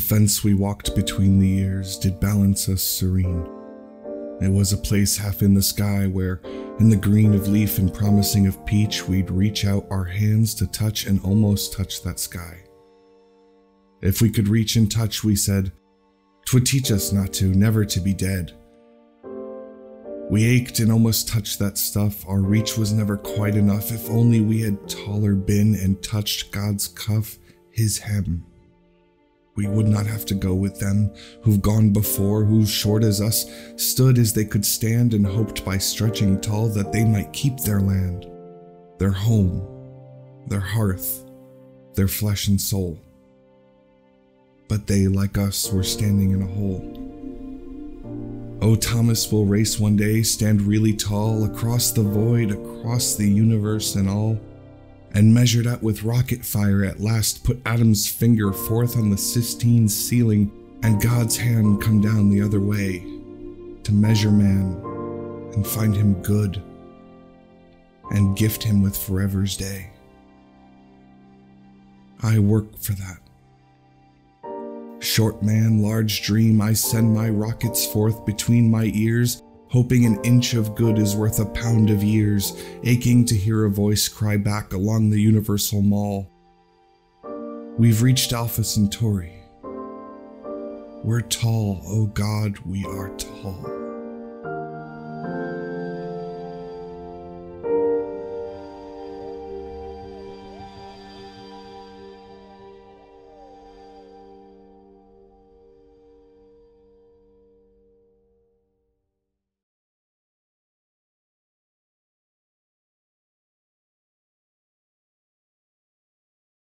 fence we walked between the years did balance us serene. It was a place half in the sky where, in the green of leaf and promising of peach, we'd reach out our hands to touch and almost touch that sky. If we could reach and touch, we said, 'twould teach us not to, never to be dead. We ached and almost touched that stuff, our reach was never quite enough. If only we had taller been and touched God's cuff, his hem. We would not have to go with them who've gone before, who short as us stood as they could stand and hoped by stretching tall that they might keep their land, their home, their hearth, their flesh and soul. But they, like us, were standing in a hole. Oh, Thomas will race one day, stand really tall, across the void, across the universe and all, and measured out with rocket fire at last put Adam's finger forth on the Sistine ceiling, and God's hand come down the other way, to measure man, and find him good, and gift him with forever's day. I work for that. Short man, large dream, I send my rockets forth between my ears, hoping an inch of good is worth a pound of years, aching to hear a voice cry back along the universal mall. We've reached Alpha Centauri. We're tall, oh God, we are tall.